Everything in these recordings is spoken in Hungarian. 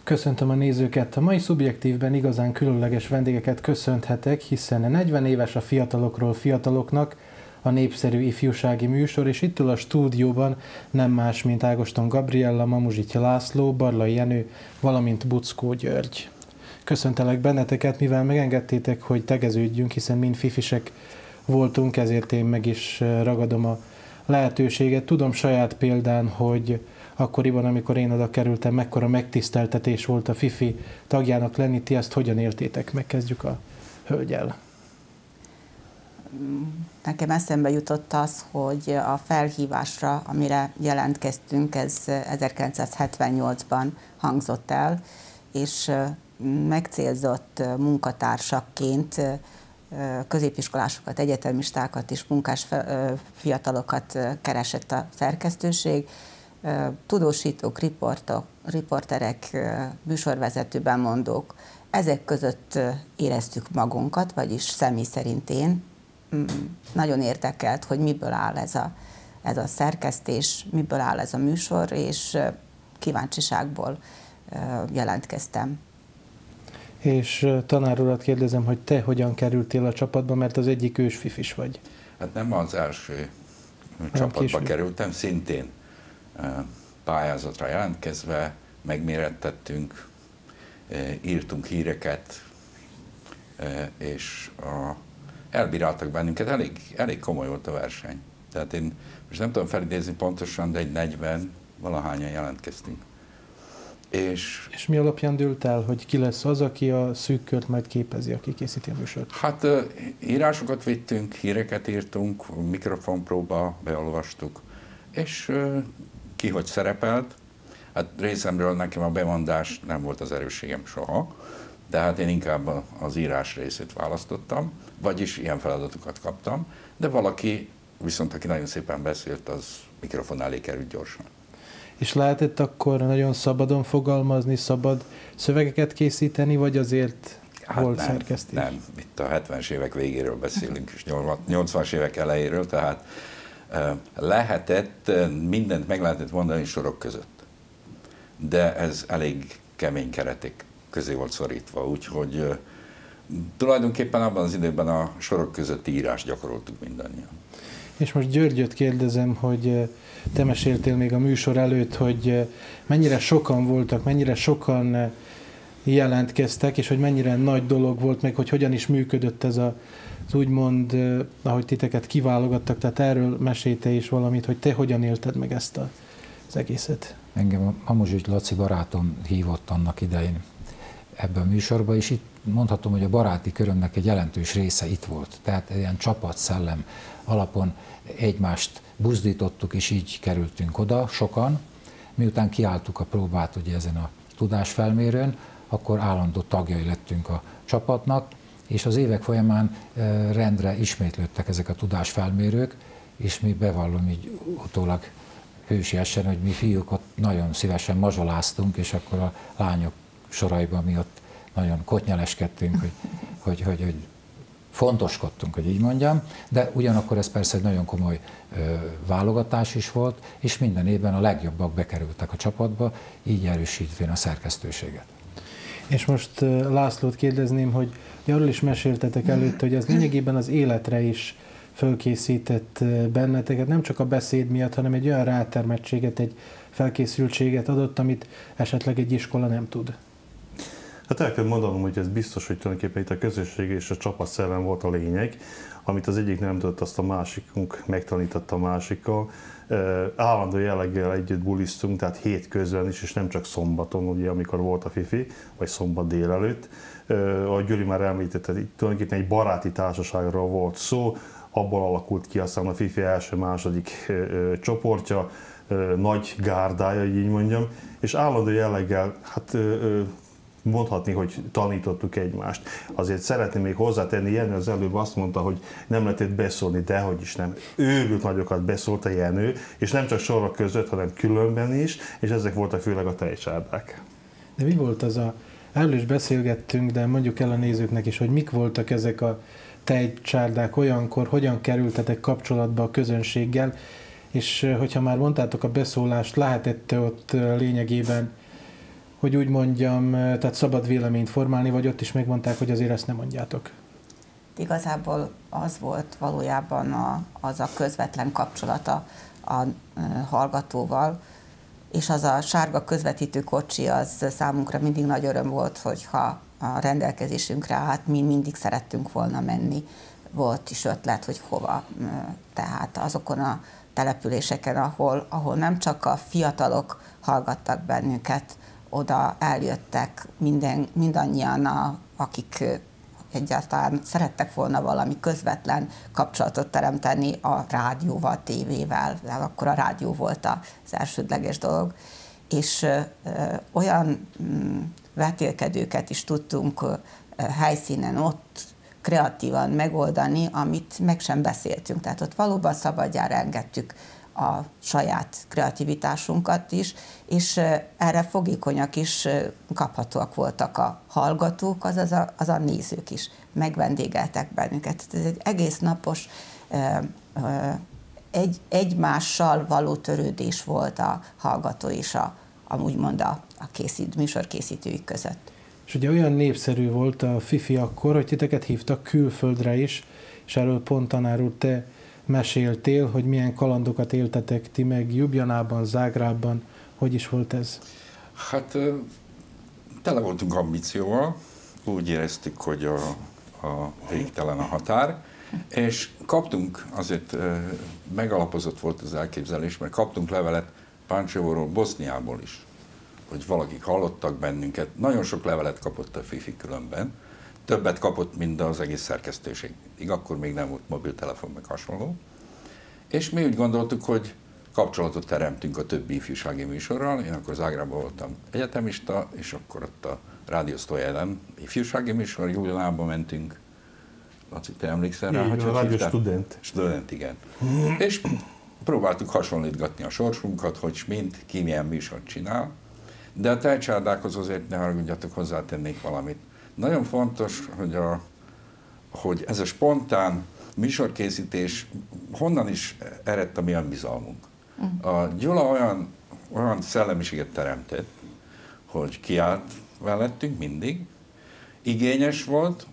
Köszöntöm a nézőket! A mai Szubjektívben igazán különleges vendégeket köszönhetek, hiszen 40 éves a Fiatalokról fiataloknak a népszerű ifjúsági műsor, és itt ül a stúdióban nem más, mint Ágoston Gabriella, Mamuzsitya László, Barlai Jenő, valamint Buczkó György. Köszöntelek benneteket, mivel megengedtétek, hogy tegeződjünk, hiszen mind fifisek voltunk, ezért én meg is ragadom a lehetőséget. Tudom saját példán, hogy akkoriban, amikor én oda kerültem, mekkora megtiszteltetés volt a Fifi tagjának lenni. Ti ezt hogyan éltétek? Megkezdjük a hölgyel. Nekem eszembe jutott az, hogy a felhívásra, amire jelentkeztünk, ez 1978-ban hangzott el, és megcélzott munkatársakként középiskolásokat, egyetemistákat és munkás fiatalokat keresett a szerkesztőség. Tudósítók, riporterek, műsorvezető bemondók, ezek között éreztük magunkat, vagyis személy szerint én. Nagyon érdekelt, hogy miből áll ez a szerkesztés, miből áll ez a műsor, és kíváncsiságból jelentkeztem. És tanár urat kérdezem, hogy te hogyan kerültél a csapatba, mert az egyik ős fifis vagy. Hát nem az első csapatba kerültem, szintén pályázatra jelentkezve, megmérettettünk, írtunk híreket, és elbíráltak bennünket, elég komoly volt a verseny. Tehát én most nem tudom felidézni pontosan, de egy 40 valahányan jelentkeztünk. És mi alapján dőlt el, hogy ki lesz az, aki a szűk kört majd képezi, aki készíti a műsort? Hát írásokat vittünk, híreket írtunk, mikrofonpróba beolvastuk, és ki hogy szerepelt. Hát részemről nekem a bemondás nem volt az erősségem soha, de hát én inkább az írás részét választottam, vagyis ilyen feladatokat kaptam, de valaki viszont, aki nagyon szépen beszélt, az mikrofon elé került gyorsan. És lehetett akkor nagyon szabadon fogalmazni, szabad szövegeket készíteni, vagy azért volt szerkesztés? Nem, itt a 70-es évek végéről beszélünk, és 80-as évek elejéről, tehát lehetett, mindent meg lehetett mondani sorok között. De ez elég kemény keretek közé volt szorítva, úgyhogy tulajdonképpen abban az időben a sorok közötti írást gyakoroltuk mindannyian. És most Györgyöt kérdezem, hogy te meséltél még a műsor előtt, hogy mennyire sokan voltak, mennyire sokan jelentkeztek, és hogy mennyire nagy dolog volt, meg hogy hogyan is működött ez az úgymond, ahogy titeket kiválogattak, tehát erről mesélj is valamit, hogy te hogyan élted meg ezt az egészet. Engem a Mamuzsit Laci barátom hívott annak idején ebbe a műsorba, és itt mondhatom, hogy a baráti körömnek egy jelentős része itt volt. Tehát ilyen csapatszellem alapon egymást buzdítottuk, és így kerültünk oda sokan. Miután kiálltuk a próbát ugye ezen a tudásfelmérőn, akkor állandó tagjai lettünk a csapatnak, és az évek folyamán rendre ismétlődtek ezek a tudásfelmérők, és mi bevallom így utólag hősiesen, hogy mi fiúk ott nagyon szívesen mazsoláztunk, és akkor a lányok soraiban mi ott nagyon kotnyeleskedtünk, hogy fontoskodtunk, hogy így mondjam, de ugyanakkor ez persze egy nagyon komoly válogatás is volt, és minden évben a legjobbak bekerültek a csapatba, így erősítvén a szerkesztőséget. És most Lászlót kérdezném, hogy arról is meséltetek előtt, hogy ez lényegében az életre is fölkészített benneteket, nem csak a beszéd miatt, hanem egy olyan rátermettséget, egy felkészültséget adott, amit esetleg egy iskola nem tud. Hát el kell mondanom, hogy ez biztos, hogy tulajdonképpen itt a közösség és a csapatszellem volt a lényeg, amit az egyik nem tudott, azt a másikunk megtanította a másikkal. Állandó jelleggel együtt bulisztunk, tehát hétközben is, és nem csak szombaton, ugye, amikor volt a Fifi, vagy szombat délelőtt. Ahogy Gyuri már említette, itt tulajdonképpen egy baráti társaságról volt szó, abból alakult ki aztán a Fifi első-második csoportja, nagy gárdája, hogy így mondjam, és állandó jelleggel, hát mondhatni, hogy tanítottuk egymást. Azért szeretném még hozzátenni, Jenő az előbb azt mondta, hogy nem lehetett beszólni, dehogy is nem. Őrült nagyokat beszólt a Jenő, és nem csak sorok között, hanem különben is, és ezek voltak főleg a tejcsárdák. De mi volt az erről is beszélgettünk, de mondjuk el a nézőknek is, hogy mik voltak ezek a tejcsárdák olyankor, hogyan kerültetek kapcsolatba a közönséggel, és hogyha már mondtátok a beszólást, lehetett ott lényegében hogy úgy mondjam, tehát szabad véleményt formálni, vagy ott is megmondták, hogy azért ezt nem mondjátok? Igazából az volt valójában az a közvetlen kapcsolata a hallgatóval, és az a sárga közvetítő kocsi, az számunkra mindig nagy öröm volt, hogyha a rendelkezésünkre állt, mi mindig szerettünk volna menni. Volt is ötlet, hogy hova. Tehát azokon a településeken, ahol nem csak a fiatalok hallgattak bennünket, oda eljöttek mindannyian, akik egyáltalán szerettek volna valami közvetlen kapcsolatot teremteni a rádióval, tévével, akkor a rádió volt az elsődleges dolog, és olyan vetélkedőket is tudtunk helyszínen ott kreatívan megoldani, amit meg sem beszéltünk. Tehát ott valóban szabadjára engedtük a saját kreativitásunkat is, és erre fogékonyak is kaphatóak voltak a hallgatók, az a nézők is. Megvendégeltek bennünket. Ez egy egész napos egymással való törődés volt a hallgató és úgymond a műsorkészítőik között. És ugye olyan népszerű volt a Fifi akkor, hogy titeket hívtak külföldre is, és erről pont tanár úr, te meséltél, hogy milyen kalandokat éltetek ti meg Ljubljanában, Zágrábban. Hogy is volt ez? Hát tele voltunk ambícióval, úgy éreztük, hogy a végtelen a határ, és kaptunk, azért megalapozott volt az elképzelés, mert kaptunk levelet Pančevoról, Boszniából is, hogy valakik hallottak bennünket. Nagyon sok levelet kapott a Fifi különben, többet kapott, mint az egész szerkesztőség. Akkor még nem volt mobiltelefon, meg hasonló. És mi úgy gondoltuk, hogy kapcsolatot teremtünk a többi ifjúsági műsorral. Én akkor Zágrában voltam egyetemista, és akkor ott a Rádió Sztojelen ifjúsági műsor, Ljubljanában mentünk. Laci, te emlékszel rá? A Rádió Student. Student, igen. És próbáltuk hasonlítgatni a sorsunkat, hogy ki milyen műsort csinál. De a tejcsádákhoz azért ne haragudjatok, hozzátennék valamit. Nagyon fontos, hogy ez a spontán műsorkészítés honnan is eredt a mi önbizalmunk. A Gyula olyan szellemiséget teremtett, hogy kiállt mellettünk mindig, igényes volt,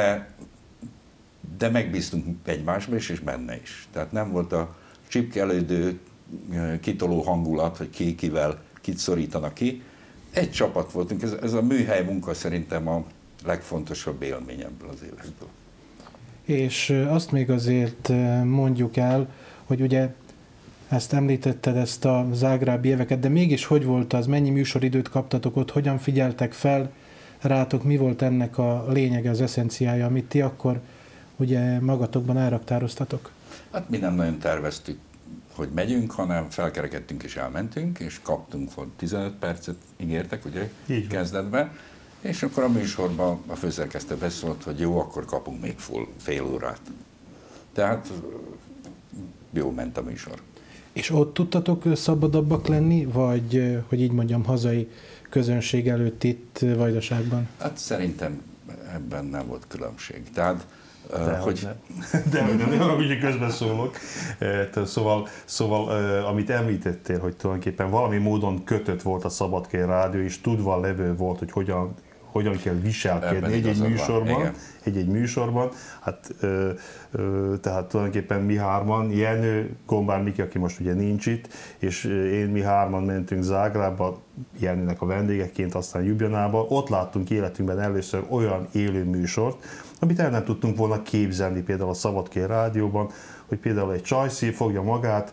de megbíztunk egymásba is, és benne is. Tehát nem volt a csipkelődő, kitoló hangulat, hogy ki kivel kit szorítanak ki. Egy csapat voltunk, ez a műhely munka szerintem a legfontosabb élmény ebből az évekből. És azt még azért mondjuk el, hogy ugye ezt említetted, ezt a zágrábi éveket, de mégis hogy volt az, mennyi műsoridőt kaptatok ott, hogyan figyeltek fel rátok, mi volt ennek a lényege, az eszenciája, amit ti akkor ugye magatokban elraktároztatok? Hát mi nem nagyon terveztük, hogy megyünk, hanem felkerekedtünk és elmentünk, és kaptunk, 15 percet ígértek, ugye, kezdetben, és akkor a műsorban a főszerkesztő beszólt, hogy jó, akkor kapunk még fél órát. Tehát jó ment a műsor. És ott tudtatok szabadabbak lenni, vagy, hogy így mondjam, hazai közönség előtt itt Vajdaságban? Hát szerintem ebben nem volt különbség. Tehát, De nem arra, hogy közben szólok. Szóval amit említettél, hogy tulajdonképpen valami módon kötött volt a Szabadkai Rádió, és tudva levő volt, hogy hogyan kell viselkedni egy műsorban. Hát, tehát tulajdonképpen mi hárman, Jenő, Gombár Miki, aki most ugye nincs itt, és mi hárman mentünk Zágrába, Jenőnek a vendégeként, aztán Ljubljanába. Ott láttunk életünkben először olyan élő műsort, amit el nem tudtunk volna képzelni például a Szabadkai Rádióban, hogy például egy csajszí fogja magát,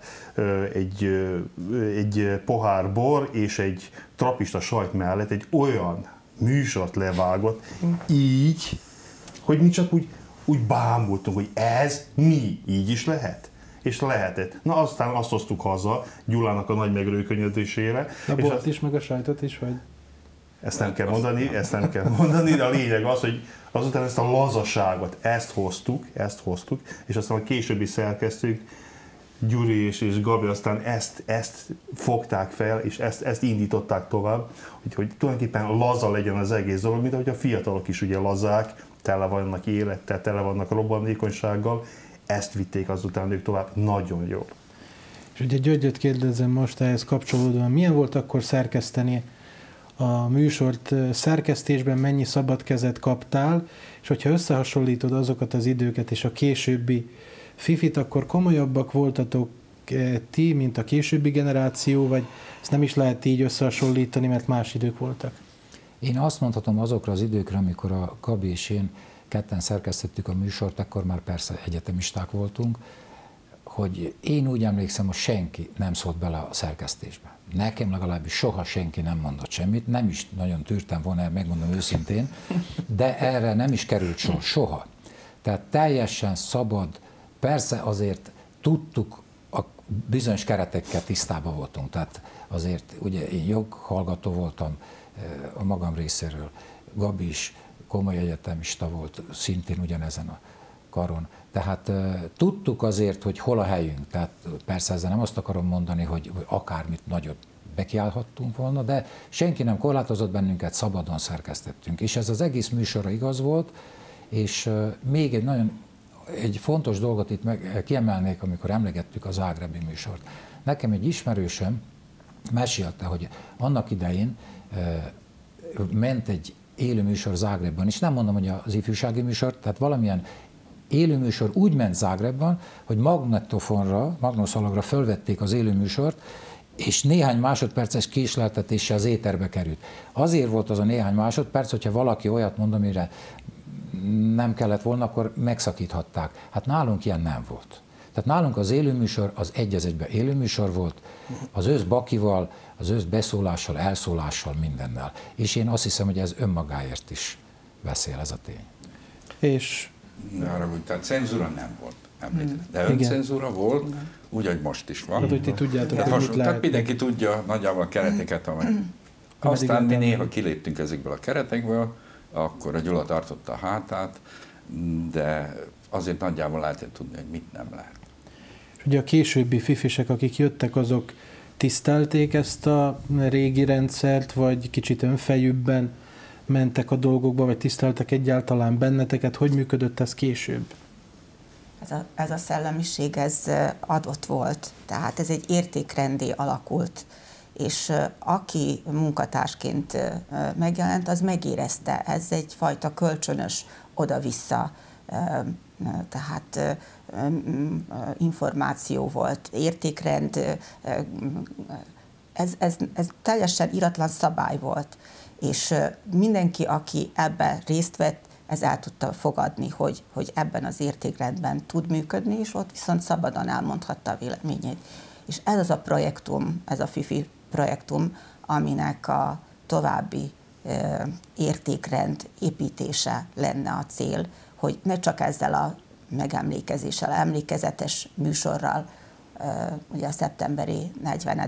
egy pohár bor és egy trapista sajt mellett egy olyan műsort levágott, így, hogy mi csak úgy bámultunk, hogy ez mi, így is lehet? És lehetett. Na aztán azt hoztuk haza Gyulának a nagy megrőkönyödésére. A bort is, meg a sajtot is, vagy? Ezt nem kell mondani, de a lényeg az, hogy azután ezt a lazaságot, ezt hoztuk, és aztán a későbbi szerkesztők, Gyuri és Gabi aztán ezt fogták fel, és ezt indították tovább, hogy tulajdonképpen laza legyen az egész dolog, mint ahogy a fiatalok is ugye lazák, tele vannak élettel, tele vannak robbanékonysággal, ezt vitték azután ők tovább nagyon jól. És ugye Györgyöt kérdezem most ehhez kapcsolódóan, milyen volt akkor szerkeszteni a műsort szerkesztésben mennyi szabad kezet kaptál, és hogyha összehasonlítod azokat az időket és a későbbi Fifit, akkor komolyabbak voltatok ti, mint a későbbi generáció, vagy ezt nem is lehet így összehasonlítani, mert más idők voltak? Én azt mondhatom azokra az időkre, amikor a Gabi és én ketten szerkesztettük a műsort, akkor már persze egyetemisták voltunk, hogy én úgy emlékszem, hogy senki nem szólt bele a szerkesztésbe. Nekem legalábbis soha senki nem mondott semmit, nem is nagyon tűrtem volna, megmondom őszintén, de erre nem is került sor, soha. Tehát teljesen szabad, persze azért tudtuk, a bizonyos keretekkel tisztában voltunk, tehát azért ugye én joghallgató voltam a magam részéről, Gabi is komoly egyetemista volt, szintén ugyanezen a karon. Tehát tudtuk azért, hogy hol a helyünk, tehát persze ezzel nem azt akarom mondani, hogy akármit nagyot bekiállhattunk volna, de senki nem korlátozott bennünket, szabadon szerkesztettünk. És ez az egész műsorra igaz volt, és még egy fontos dolgot itt kiemelnék, amikor emlegettük a zágrebi műsort. Nekem egy ismerősöm mesélte, hogy annak idején ment egy élőműsor Zágrebban, és nem mondom, hogy az ifjúsági műsor, tehát valamilyen élőműsor úgy ment Zágrebban, hogy magnószalagra fölvették az élőműsort, és néhány másodperces késleltetéssel az éterbe került. Azért volt az a néhány másodperc, hogyha valaki olyat mond, amire nem kellett volna, akkor megszakíthatták. Hát nálunk ilyen nem volt. Tehát nálunk az élőműsor az egy az egyben élőműsor volt, az ősz bakival, az ősz beszólással, elszólással, mindennel. És én azt hiszem, hogy ez önmagáért is beszél, ez a tény. És tehát cenzúra nem volt, de öncenzúra volt, úgy, hogy most is van. hogy ti tudjátok, hogy mit lehet. Tehát mindenki tudja nagyjából a kereteket, amely. Aztán mi néha kiléptünk ezekből a keretekből, akkor a Gyula tartotta a hátát, de azért nagyjából lehetett tudni, hogy mit nem lehet. És ugye a későbbi fifisek, akik jöttek, azok tisztelték ezt a régi rendszert, vagy kicsit önfejűbben mentek a dolgokba, vagy tiszteltek egyáltalán benneteket? Hogy működött ez később? Ez a szellemiség, ez adott volt, tehát ez egy értékrendé alakult, és aki munkatársként megjelent, az megérezte, ez egyfajta kölcsönös oda-vissza, tehát információ volt, értékrend, ez teljesen iratlan szabály volt, és mindenki, aki ebben részt vett, ez el tudta fogadni, hogy ebben az értékrendben tud működni, és ott viszont szabadon elmondhatta a véleményét. És ez az a projektum, ez a FIFI projektum, aminek a további értékrend építése lenne a cél, hogy ne csak ezzel a megemlékezéssel, emlékezetes műsorral, ugye a szeptemberi 40.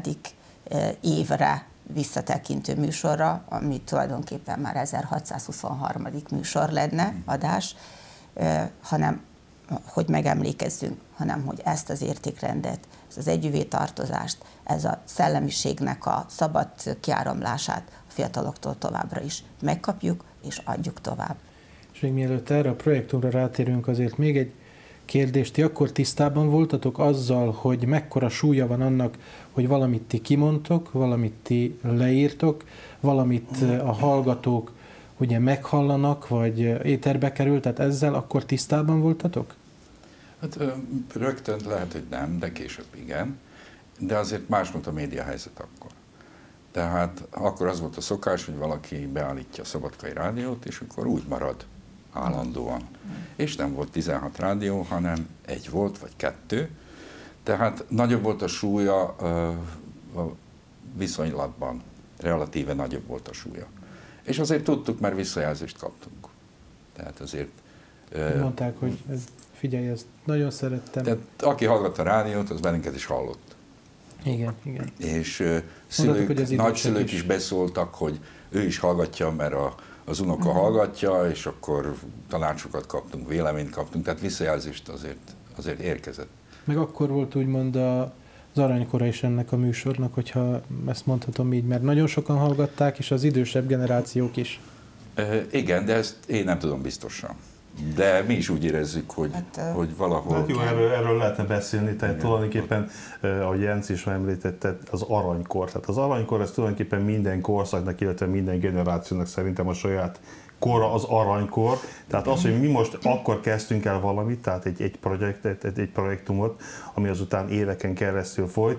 évre visszatekintő műsorra, ami tulajdonképpen már 1623. műsor lenne, adás, hanem hogy megemlékezzünk, hanem hogy ezt az értékrendet, ezt az együvé tartozást, ez a szellemiségnek a szabad kiáramlását a fiataloktól továbbra is megkapjuk és adjuk tovább. És még mielőtt erre a projektumra rátérünk, azért még egy kérdést. Ti akkor tisztában voltatok azzal, hogy mekkora súlya van annak, hogy valamit ti kimondtok, valamit ti leírtok, valamit a hallgatók ugye meghallanak, vagy éterbe kerül, tehát ezzel akkor tisztában voltatok? Hát rögtön lehet, hogy nem, de később igen. De azért más volt a média helyzet akkor. Tehát akkor az volt a szokás, hogy valaki beállítja a Szabadkai Rádiót, és akkor úgy marad állandóan. És nem volt 16 rádió, hanem egy volt, vagy 2. Tehát nagyobb volt a súlya a viszonylatban, relatíve nagyobb volt a súlya. És azért tudtuk, mert visszajelzést kaptunk. Tehát azért... Mondták, hogy figyelj, ezt nagyon szerettem. Tehát aki hallgatta a rádiót, az bennünket is hallott. Igen, igen. És szülők, nagyszülők is beszóltak, hogy ő is hallgatja, mert az unoka hallgatja, és akkor tanácsokat kaptunk, véleményt kaptunk, tehát visszajelzést azért érkezett. Meg akkor volt úgymond az aranykora is ennek a műsornak, hogyha ezt mondhatom így, mert nagyon sokan hallgatták, és az idősebb generációk is. Igen, de ezt én nem tudom biztosan. De mi is úgy érezzük, hogy valahol... Hát jó, erről lehetne beszélni, tehát tulajdonképpen, ahogy Jenci is említette, az aranykor. Tehát az aranykor, ez tulajdonképpen minden korszaknak, illetve minden generációnak szerintem a saját kora az aranykor. Tehát az, hogy mi most akkor kezdtünk el valamit, tehát egy projektumot, ami azután éveken keresztül folyt,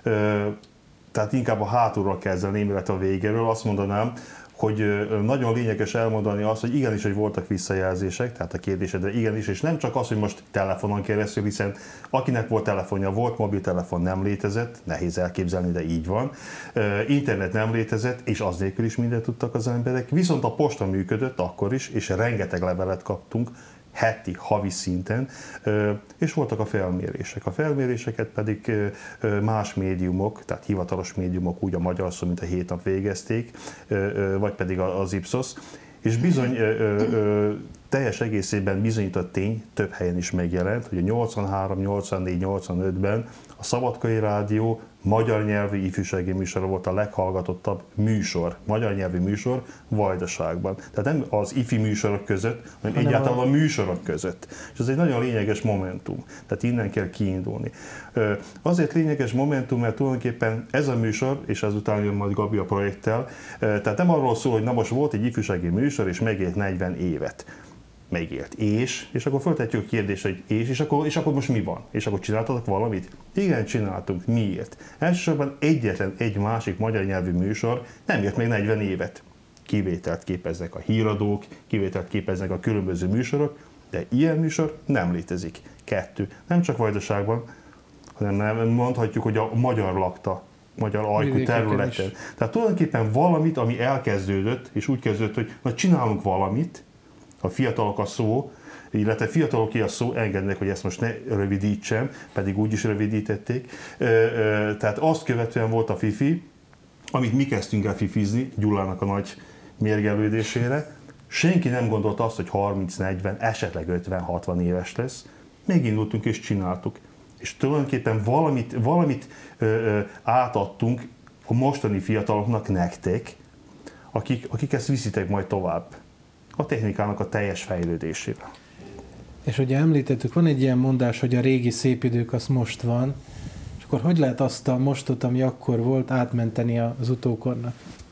tehát inkább a hátulról kezdeném, illetve a végéről azt mondanám, hogy nagyon lényeges elmondani azt, hogy igenis, hogy voltak visszajelzések, tehát a kérdésedre igenis, és nem csak az, hogy most telefonon keresztül, hiszen akinek volt telefonja, volt, mobiltelefon nem létezett, nehéz elképzelni, de így van. Internet nem létezett, és az nélkül is mindent tudtak az emberek, viszont a posta működött akkor is, és rengeteg levelet kaptunk, heti, havi szinten, és voltak a felmérések. A felméréseket pedig más médiumok, tehát hivatalos médiumok, úgy a Magyar Szó, mint a Hét Nap végezték, vagy pedig az Ipsos, és bizony teljes egészében bizonyított tény, több helyen is megjelent, hogy a 83, 84, 85-ben a Szabadkai Rádió magyar nyelvű ifjúsági műsora volt a leghallgatottabb műsor, magyar nyelvű műsor Vajdaságban. Tehát nem az ifi műsorok között, hanem egyáltalán a műsorok között. És ez egy nagyon lényeges momentum, tehát innen kell kiindulni. Azért lényeges momentum, mert tulajdonképpen ez a műsor, és ezután jön majd Gabi a projekttel, tehát nem arról szól, hogy na most volt egy ifjúsági műsor, és megélt 40 évet. Megélt. És akkor föltetjük a kérdést, hogy és akkor most mi van? És akkor csináltatok valamit? Igen, csináltunk. Miért? Elsősorban egyetlen egy másik magyar nyelvű műsor nem élt még 40 évet. Kivételt képeznek a híradók, kivételt képeznek a különböző műsorok, de ilyen műsor nem létezik. 2. Nem csak Vajdaságban, hanem mondhatjuk, hogy a magyar lakta, magyar ajkú területen. Tehát tulajdonképpen valamit, ami elkezdődött, és úgy kezdődött, hogy na, csinálunk valamit, a fiatalok a szó, illetve fiataloké a szó, engednek, hogy ezt most ne rövidítsem, pedig úgy is rövidítették. Tehát azt követően volt a FIFI, amit mi kezdtünk el fifizni, Gyulának a nagy mérgelődésére. Senki nem gondolta azt, hogy 30-40, esetleg 50-60 éves lesz. Megindultunk és csináltuk. És tulajdonképpen valamit átadtunk a mostani fiataloknak, nektek, akik ezt viszitek majd tovább a technikának a teljes fejlődésére. És ugye említettük, van egy ilyen mondás, hogy a régi szép idők az most van, és akkor hogy lehet azt a mostot, ami akkor volt, átmenteni az utókornak?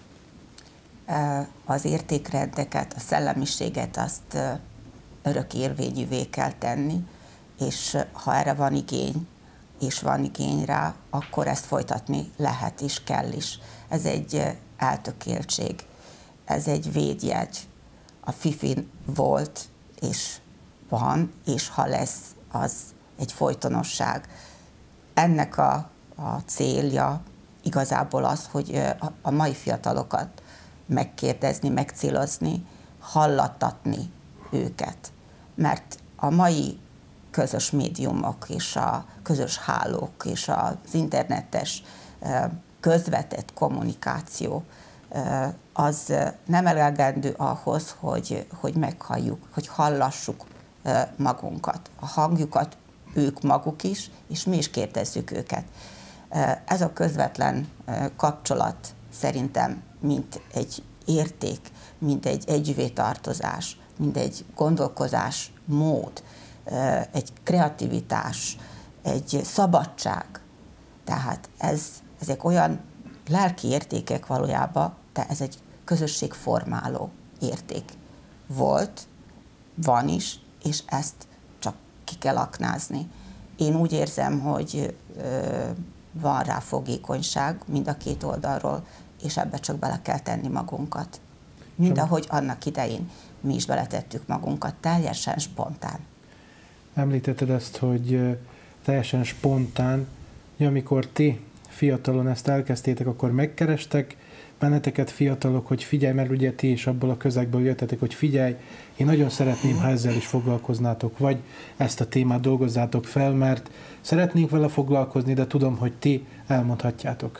Az értékrendeket, a szellemiséget azt örök érvényűvé kell tenni, és ha erre van igény, és van igény rá, akkor ezt folytatni lehet is, kell is. Ez egy eltökéltség, ez egy védjegy. A FIFI volt, és van, és ha lesz, az egy folytonosság. Ennek a célja igazából az, hogy a mai fiatalokat megkérdezni, megcélozni, hallattatni őket. Mert a mai közös médiumok és a közös hálók és az internetes közvetett kommunikáció az nem elegendő ahhoz, hogy meghalljuk, hogy hallassuk magunkat. A hangjukat ők maguk is, és mi is kérdezzük őket. Ez a közvetlen kapcsolat szerintem mint egy érték, mint egy együvé tartozás, mint egy gondolkozás mód, egy kreativitás, egy szabadság. Tehát ezek olyan lelki értékek valójában, de ez egy közösségformáló érték volt, van is, és ezt csak ki kell aknázni. Én úgy érzem, hogy van rá fogékonyság mind a két oldalról, és ebbe csak bele kell tenni magunkat. Mind ahogy annak idején mi is beletettük magunkat, teljesen spontán. Említetted ezt, hogy teljesen spontán, hogy amikor ti fiatalon ezt elkezdtétek, akkor megkerestek benneteket fiatalok, hogy figyelj, mert ugye ti is abból a közegből jöttetek, hogy figyelj, én nagyon szeretném, ha ezzel is foglalkoznátok, vagy ezt a témát dolgozzátok fel, mert szeretnénk vele foglalkozni, de tudom, hogy ti elmondhatjátok.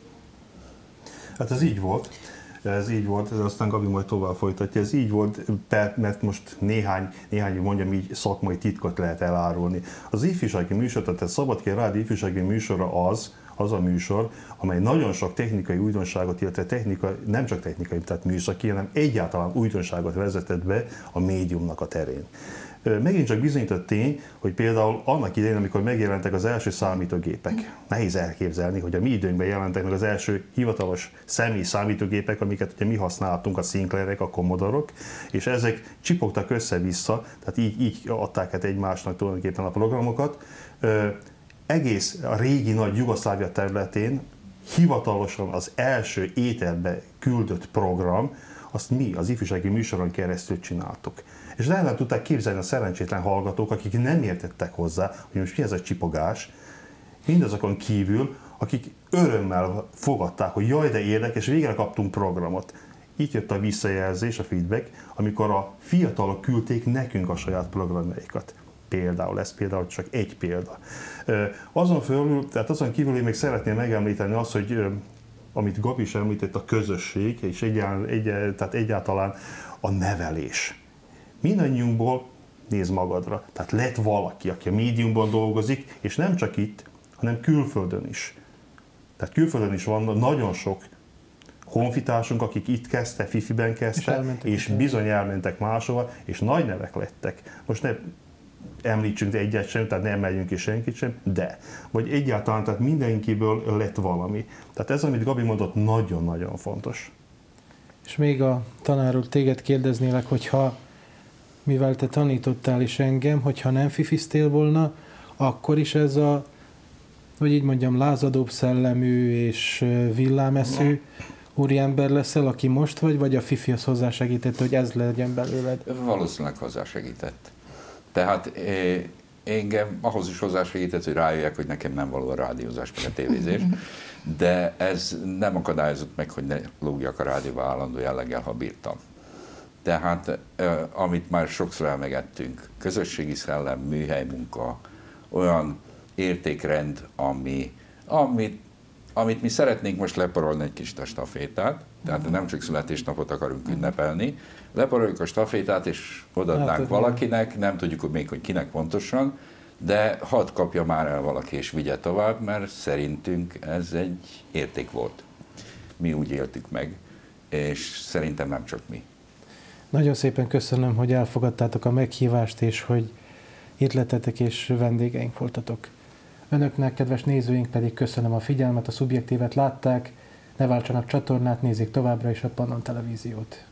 Hát ez így volt. Ez így volt, ez aztán Gabi majd tovább folytatja. Ez így volt, mert most néhány mondjam így, szakmai titkot lehet elárulni. Az ifjúsági műsor, tehát a Szabadkai Rádió ifjúsági műsora az, az a műsor, amely nagyon sok technikai újdonságot, illetve nem csak technikai, tehát műszaki, hanem egyáltalán újdonságot vezetett be a médiumnak a terén. Megint csak bizonyított tény, hogy például annak idején, amikor megjelentek az első számítógépek, nehéz elképzelni, hogy a mi időnkben jelentek meg az első hivatalos személyi számítógépek, amiket ugye mi használtunk, a Sinclairek, a Commodore-ok, és ezek csipogtak össze-vissza, tehát így adták át egymásnak tulajdonképpen a programokat. Egész a régi nagy Jugoszlávia területén hivatalosan az első éterbe küldött program, azt mi az ifjúsági műsoron keresztül csináltuk. És nem tudták képzelni a szerencsétlen hallgatók, akik nem értettek hozzá, hogy most mi ez a csipogás, mindazokon kívül, akik örömmel fogadták, hogy jaj, de érdekes, végre kaptunk programot. Itt jött a visszajelzés, a feedback, amikor a fiatalok küldték nekünk a saját programjaikat. Például, ez például csak egy példa. Azon kívül én még szeretném megemlíteni azt, hogy amit Gabi is említett, a közösség, és tehát egyáltalán a nevelés. Mindannyiunkból néz magadra. Tehát lett valaki, aki a médiumban dolgozik, és nem csak itt, hanem külföldön is. Tehát külföldön is van nagyon sok honfitársunk, akik itt kezdte, Fifiben kezdte, és bizony elmentek máshova, és nagy nevek lettek. Most ne említsünk egyet sem, tehát nem emeljünk ki senkit sem, de. Vagy egyáltalán, tehát mindenkiből lett valami. Tehát ez, amit Gabi mondott, nagyon-nagyon fontos. És még a tanár úr, téged kérdeznélek, hogyha mivel te tanítottál is engem, hogyha nem fifiztél volna, akkor is ez a, hogy így mondjam, lázadóbb szellemű és villámeszű úriember leszel, aki most vagy a fifi az hozzásegített, hogy ez legyen belőled? Valószínűleg hozzásegített. Tehát engem ahhoz is hozzásegített, hogy rájöjjek, hogy nekem nem való a rádiózás, meg a tévézés, de ez nem akadályozott meg, hogy ne lógjak a rádióba állandó jelleggel, ha bírtam. Tehát, amit már sokszor elmegettünk, közösségi szellem, műhelymunka, olyan értékrend, amit mi szeretnénk most leporolni egy kis stafétát, tehát nem csak születésnapot akarunk ünnepelni, leporoljuk a stafétát és odaadnánk valakinek, nem tudjuk még, hogy kinek pontosan, de hadd kapja már el valaki és vigye tovább, mert szerintünk ez egy érték volt. Mi úgy éltük meg, és szerintem nem csak mi. Nagyon szépen köszönöm, hogy elfogadtátok a meghívást, és hogy itt lettetek és vendégeink voltatok. Önöknek, kedves nézőink pedig köszönöm a figyelmet, a Szubjektívet látták, ne váltsanak csatornát, nézzék továbbra is a Pannon Televíziót.